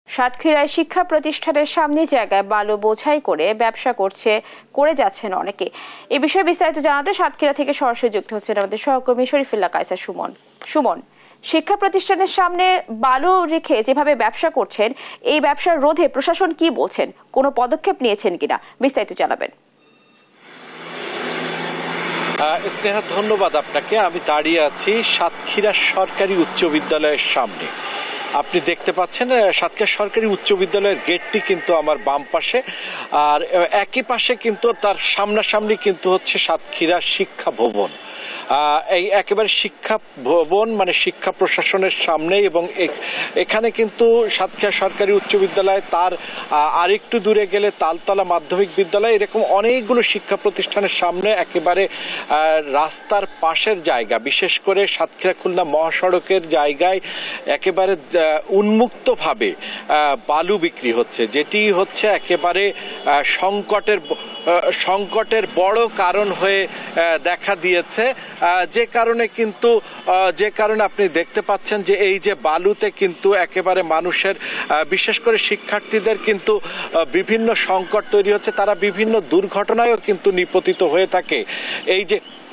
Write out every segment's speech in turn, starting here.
সাতক্ষীরায় শিক্ষা প্রতিষ্ঠানের সামনে জায়গায় বালু বোঝাই করে ব্যবসা করে যাচ্ছেন অনেকে। এ বিষয়ে বিস্তারিত জানাতে সাতক্ষীরা থেকে সরাসরি যুক্ত হচ্ছেন আমাদের সহকর্মী শরীফুল্লাহ কায়সার সুমন। শিক্ষা প্রতিষ্ঠানের সামনে বালু রেখে যেভাবে ব্যবসা করছেন, এই ব্যবসার রোধে প্রশাসন কি বলছেন, কোনো পদক্ষেপ নিয়েছেন কিনা, বিস্তারিত জানাবেন। স্নেহা, ধন্যবাদ আপনাকে। আমি দাঁড়িয়ে আছি সাতক্ষীরা সরকারি উচ্চ বিদ্যালয়ের সামনে। আপনি দেখতে পাচ্ছেন সাতক্ষীরা সরকারি উচ্চ বিদ্যালয়ের গেটটি কিন্তু আমার বাম পাশে, আর একই পাশে কিন্তু তার সামনাসামনি কিন্তু হচ্ছে সাতক্ষীরা শিক্ষা ভবন। এই একেবারে শিক্ষা ভবন মানে শিক্ষা প্রশাসনের সামনে, এবং এখানে কিন্তু সাতক্ষীরা সরকারি উচ্চ বিদ্যালয়, তার আরেকটু দূরে গেলে তালতলা মাধ্যমিক বিদ্যালয়, এরকম অনেকগুলো শিক্ষা প্রতিষ্ঠানের সামনে একেবারে রাস্তার পাশের জায়গা, বিশেষ করে সাতক্ষীরা খুলনা মহাসড়কের জায়গায় একেবারে উন্মুক্তভাবে বালু বিক্রি হচ্ছে, যেটি হচ্ছে একেবারে সংকটের বড় কারণ হয়ে দেখা দিয়েছে। যে কারণে আপনি দেখতে পাচ্ছেন যে এই যে বালুতে কিন্তু একেবারে মানুষের, বিশেষ করে শিক্ষার্থীদের কিন্তু বিভিন্ন সংকট তৈরি হচ্ছে, তারা বিভিন্ন দুর্ঘটনায়ও কিন্তু নিপতিত হয়ে থাকে। এই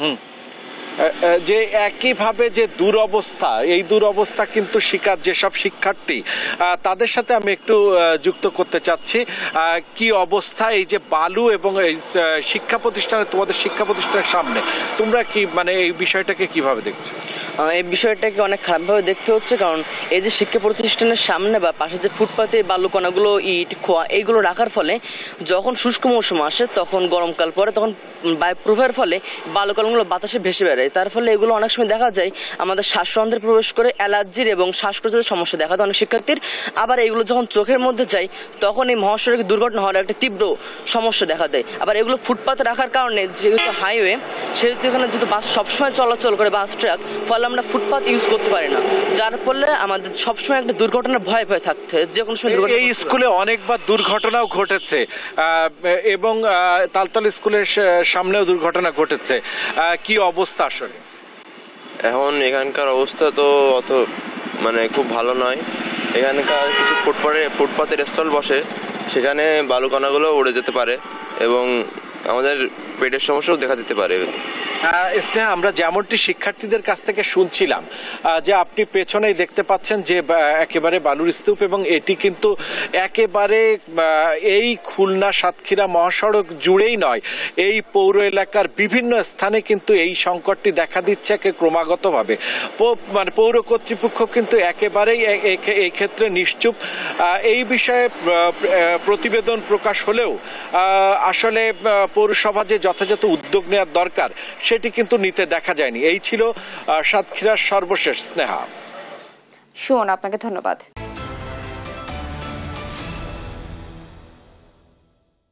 যে একইভাবে যে দুরবস্থা, এই দুরবস্থা কিন্তু শিকার যেসব শিক্ষার্থী, তাদের সাথে আমি একটু যুক্ত করতে চাচ্ছি। কি অবস্থা এই যে বালু এবং এই শিক্ষা প্রতিষ্ঠানে, তোমাদের শিক্ষা প্রতিষ্ঠানের সামনে, তোমরা কি মানে এই বিষয়টাকে কিভাবে দেখছো? এই বিষয়টাকে অনেক খারাপভাবে দেখতে হচ্ছে, কারণ এই যে শিক্ষা প্রতিষ্ঠানের সামনে বা পাশে যে ফুটপাতে বালুকণাগুলো, ইট খোয়া এইগুলো রাখার ফলে যখন শুষ্ক মৌসুম আসে, তখন গরমকাল পরে, তখন বায়ু প্রবাহের ফলে বালুকণাগুলো বাতাসে ভেসে বেড়ায়। তার ফলে এগুলো অনেক সময় দেখা যায় আমাদের শ্বাসরন্ধ্রে প্রবেশ করে অ্যালার্জির এবং শ্বাসকষ্টের সমস্যা দেখা দেয় অনেক শিক্ষার্থীর। আবার এগুলো যখন চোখের মধ্যে যায়, তখন এই মহাসড়কে দুর্ঘটনা হওয়ার একটা তীব্র সমস্যা দেখা দেয়। আবার এগুলো ফুটপাতে রাখার কারণে, যেহেতু হাইওয়ে, সেহেতু এখানে যেহেতু বাস সবসময় চলাচল করে, বাস ট্রাক, ফলে আমরা ফুটপাত ইউজ করতে পারি না, যার ফলে আমাদের সবসময় একটা দুর্ঘটনার ভয় থাকতে হয়, যে কোনো সময় দুর্ঘটনা। এই স্কুলে অনেকবার দুর্ঘটনাও ঘটেছে, এবং তালতলা স্কুলের সামনেও দুর্ঘটনা ঘটেছে। কি অবস্থা আসলে এখন? এখানকার অবস্থা তো অত মানে খুব ভালো নয়। এখানকার কিছু ফুটপাতের স্টল বসে, সেখানে বালুকণাগুলো উড়ে যেতে পারে এবং আমাদের পেটের সমস্যাও দেখা দিতে পারে। আমরা যেমনটি শিক্ষার্থীদের কাছ থেকে শুনছিলাম, যে আপনি পেছনেই দেখতে পাচ্ছেন যে একেবারে বালুর স্তূপ, এবং এটি কিন্তু একেবারে এই খুলনা সাতক্ষীরা মহাসড়ক জুড়েই নয়, এই পৌর এলাকার বিভিন্ন স্থানে কিন্তু এই সংকটটি দেখা দিচ্ছে ক্রমাগতভাবে। মানে পৌর কর্তৃপক্ষ কিন্তু একেবারেই এই ক্ষেত্রে নিশ্চুপ। এই বিষয়ে প্রতিবেদন প্রকাশ হলেও আসলে পৌরসভা যে যথাযথ উদ্যোগ নেওয়ার দরকার, সেটি কিন্তু নিতে দেখা যায়নি। এই ছিল সাতক্ষীরার সর্বশেষ। স্নেহা, সুমন, আপনাকে ধন্যবাদ।